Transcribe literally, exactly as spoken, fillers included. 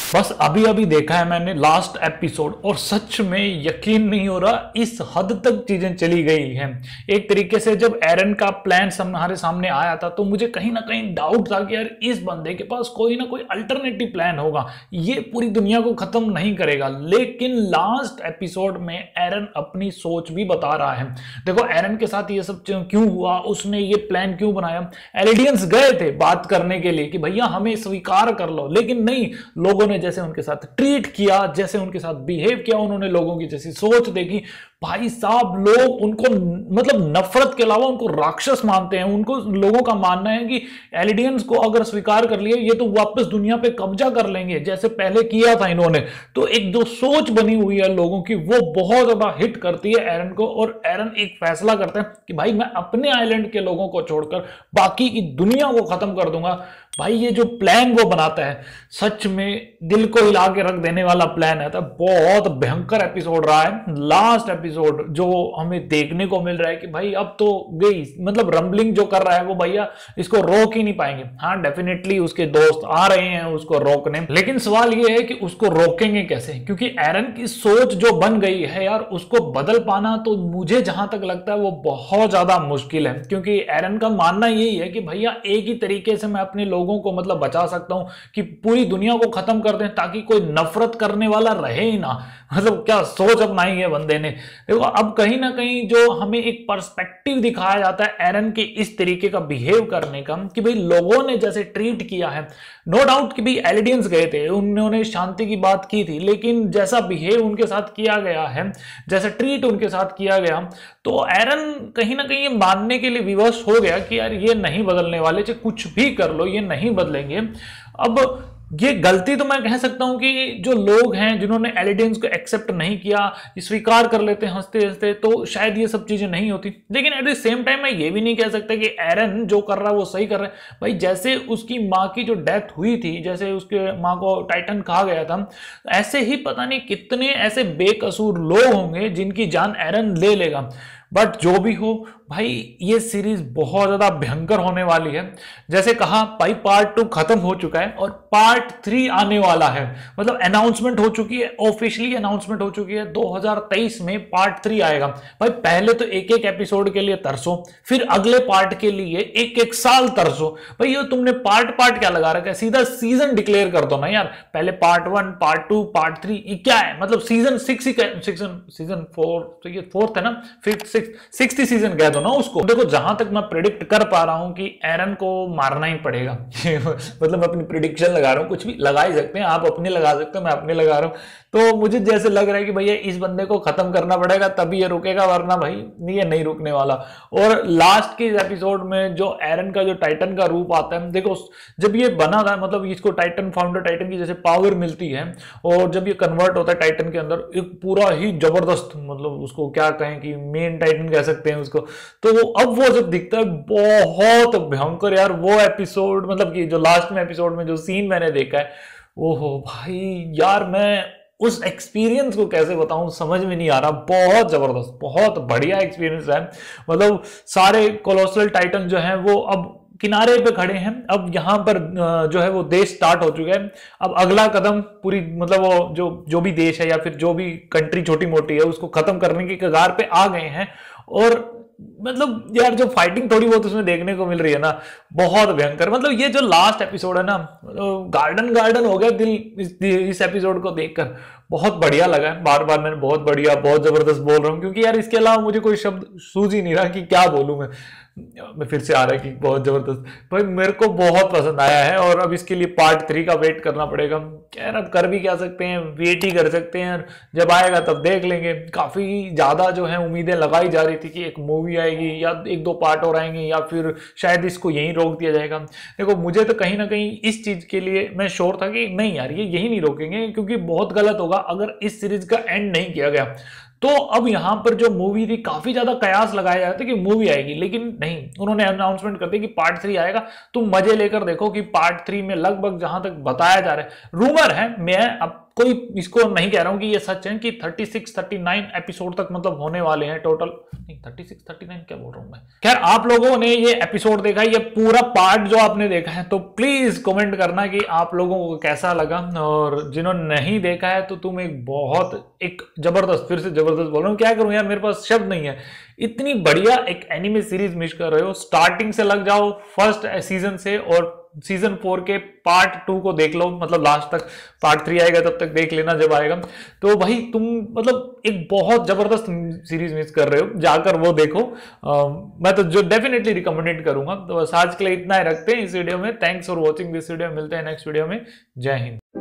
बस अभी अभी देखा है मैंने लास्ट एपिसोड और सच में यकीन नहीं हो रहा इस हद तक चीजें चली गई हैं। एक तरीके से जब एरन का प्लान हमारे सामने आया था तो मुझे कहीं ना कहीं डाउट था कि यार इस बंदे के पास कोई ना कोई अल्टरनेटिव प्लान होगा, ये पूरी दुनिया को खत्म नहीं करेगा। लेकिन लास्ट एपिसोड में एरन अपनी सोच भी बता रहा है। देखो एरन के साथ ये सब क्यों हुआ, उसने ये प्लान क्यों बनाया। एलिडियंस गए थे बात करने के लिए कि भैया हमें स्वीकार कर लो, लेकिन नहीं, लोगों ने जैसे उनके साथ ट्रीट किया, जैसे उनके साथ बिहेव किया, उन्होंने लोगों की जैसी सोच देखी, भाई साहब लोग उनको मतलब नफरत के अलावा उनको राक्षस मानते हैं। उनको लोगों का मानना है कि एलिडियंस को अगर स्वीकार कर लिया ये तो वापस दुनिया पे कब्जा कर लेंगे जैसे पहले किया था इन्होंने। तो एक जो सोच बनी हुई है लोगों की वो बहुत ज्यादा हिट करती है एरन को, और एरन एक फैसला करते हैं कि भाई मैं अपने आइलैंड के लोगों को छोड़कर बाकी की दुनिया को खत्म कर दूंगा। भाई ये जो प्लान वो बनाता है सच में दिल को हिला के रख देने वाला प्लान है। तो बहुत भयंकर एपिसोड रहा है लास्ट एपिसोड, जो हमें देखने को मिल रहा है कि भाई अब तो गई, मतलब रंबलिंग जो कर रहा है वो भैया इसको रोक ही नहीं पाएंगे। हाँ डेफिनेटली उसके दोस्त आ रहे हैं उसको रोकने, लेकिन सवाल ये है कि उसको रोकेंगे कैसे, क्योंकि एरन की सोच जो बन गई है यार उसको बदल पाना तो मुझे जहां तक लगता है वो बहुत ज्यादा मुश्किल है। क्योंकि एरन का मानना यही है कि भैया एक ही तरीके से मैं अपने लोगों को मतलब बचा सकता हूं कि पूरी दुनिया को खत्म कर दें ताकि कोई नफरत करने वाला रहे ही ना। मतलब क्या सोच अपनाई है बंदे ने। देखो अब कहीं ना कहीं जो हमें एक पर्सपेक्टिव दिखाया जाता है एरन के इस तरीके का बिहेव करने का कि भाई लोगों ने जैसे ट्रीट किया है, नो डाउट कि भाई एलिडियंस गए थे, उन्होंने शांति की बात की थी, लेकिन जैसा बिहेव उनके साथ किया गया है, जैसा ट्रीट उनके साथ किया गया, तो एरन कहीं ना कहीं ये मानने के लिए विवश हो गया कि यार ये नहीं बदलने वाले, चाहे कुछ भी कर लो ये नहीं बदलेंगे। अब ये गलती तो मैं कह सकता हूं कि जो लोग हैं जिन्होंने एलिडियंस को एक्सेप्ट नहीं किया, स्वीकार कर लेते हंसते हंसते, तो शायद ये सब चीजें नहीं होती। लेकिन एट द सेम टाइम मैं ये भी नहीं कह सकता कि एरन जो कर रहा है वो सही कर रहा है। भाई जैसे उसकी माँ की जो डेथ हुई थी, जैसे उसके माँ को टाइटन कहा गया था, ऐसे ही पता नहीं कितने ऐसे बेकसूर लोग होंगे जिनकी जान एरन ले लेगा। बट जो भी हो भाई ये सीरीज बहुत ज्यादा भयंकर होने वाली है। जैसे कहा भाई पार्ट टू खत्म हो चुका है और पार्ट थ्री आने वाला है, मतलब अनाउंसमेंट हो चुकी है, ऑफिशियली अनाउंसमेंट हो चुकी है दो हज़ार तेईस में पार्ट थ्री आएगा। भाई पहले तो एक एक एपिसोड के लिए तरसो, फिर अगले पार्ट के लिए एक एक साल तरसो। भाई ये तुमने पार्ट पार्ट क्या लगा रखा है, सीधा सीजन डिक्लेयर कर दो ना यार। पहले part one, part two, part three, ये क्या है, मतलब सीजन सिक्स ही सीजन सीजन फोर, तो ये फोर्थ है ना, फिफ्थ सिक्स सिक्स्थ सीजन कह दो ना उसको। देखो जहां तक मैं प्रेडिक्ट कर पा रहा हूं कि एरन को मारना ही पड़ेगा मतलब अपनी प्रिडिक्शन लगा रहा हूं, कुछ भी लगा ही सकते हैं आप, अपने लगा सकते हो, मैं अपने लगा रहा हूं। तो मुझे जैसे लग रहा है कि भैया इस बंदे को खत्म करना पड़ेगा तभी ये रुकेगा, वरना भाई ये नहीं रुकने वाला। और लास्ट के एपिसोड में जो एरन का जो टाइटन का रूप आता है, देखो जब ये बना था, मतलब इसको टाइटन फाउंडर टाइटन की जैसे पावर मिलती है और जब ये कन्वर्ट होता है टाइटन के अंदर, एक पूरा ही जबरदस्त, मतलब उसको क्या कहें कि मेन टाइटन कह सकते हैं उसको। तो अब वो जब दिखता है बहुत भयंकर यार, वो एपिसोड मतलब कि जो लास्ट में एपिसोड में जो सीन मैंने देखा है, ओहो भाई यार मैं उस एक्सपीरियंस को कैसे बताऊं समझ में नहीं आ रहा। बहुत जबरदस्त, बहुत बढ़िया एक्सपीरियंस है। मतलब सारे कोलोसल टाइटन जो हैं वो अब किनारे पे खड़े हैं, अब यहाँ पर जो है वो देश स्टार्ट हो चुका है। अब अगला कदम पूरी मतलब वो जो जो भी देश है या फिर जो भी कंट्री छोटी मोटी है उसको खत्म करने की कगार पे आ गए हैं। और मतलब यार जो फाइटिंग थोड़ी बहुत उसमें देखने को मिल रही है ना, बहुत भयंकर। मतलब ये जो लास्ट एपिसोड है ना, गार्डन गार्डन हो गया दिल इस, इस एपिसोड को देखकर। बहुत बढ़िया लगा है, बार बार मैंने बहुत बढ़िया बहुत जबरदस्त बोल रहा हूँ क्योंकि यार इसके अलावा मुझे कोई शब्द सूझ ही नहीं रहा कि क्या बोलूं मैं मैं फिर से आ रहा है कि बहुत जबरदस्त। भाई मेरे को बहुत पसंद आया है और अब इसके लिए पार्ट थ्री का वेट करना पड़ेगा। यार अब कर भी क्या सकते हैं, वेट ही कर सकते हैं, जब आएगा तब देख लेंगे। काफी ज्यादा जो है उम्मीदें लगाई जा रही थी कि एक मूवी आएगी या एक दो पार्ट और आएंगे या फिर शायद इसको यहीं रोक दिया जाएगा। देखो मुझे तो कहीं ना कहीं इस चीज के लिए मैं श्योर था कि नहीं यार ये यही नहीं रोकेंगे, क्योंकि बहुत गलत होगा अगर इस सीरीज का एंड नहीं किया गया। तो अब यहां पर जो मूवी थी काफी ज्यादा कयास लगाया जाता है कि मूवी आएगी, लेकिन नहीं, उन्होंने अनाउंसमेंट कर दिया कि पार्ट थ्री आएगा। तुम मजे लेकर देखो कि पार्ट थ्री में लगभग जहां तक बताया जा रहा है, रूमर है, मैं अब कोई इसको नहीं कह रहा हूं कि ये सच है कि छत्तीस, उनतालीस एपिसोड तक मतलब होने वाले हैं टोटल, नहीं छत्तीस, उनतालीस क्या बोल रहा हूं मैं। खैर आप लोगों ने ये एपिसोड देखा, ये पूरा पार्ट जो आपने देखा है, तो प्लीज कमेंट करना कि आप लोगों को कैसा लगा, और जिन्होंने नहीं देखा है तो तुम एक बहुत एक जबरदस्त, फिर से जबरदस्त बोल रहा हूं, क्या करूं यार मेरे पास शब्द नहीं है, इतनी बढ़िया एक एनिमे सीरीज मिस कर रहे हो। स्टार्टिंग से लग जाओ फर्स्ट सीजन से, और सीजन फोर के पार्ट टू को देख लो, मतलब लास्ट तक, पार्ट थ्री आएगा तब तक देख लेना जब आएगा। तो भाई तुम मतलब एक बहुत जबरदस्त सीरीज मिस कर रहे हो, जाकर वो देखो। आ, मैं तो जो डेफिनेटली रिकमेंडेड करूंगा। तो बस आज के लिए इतना ही रखते हैं इस वीडियो में। Thanks for watching this video, मिलते हैं नेक्स्ट वीडियो में। जय हिंद।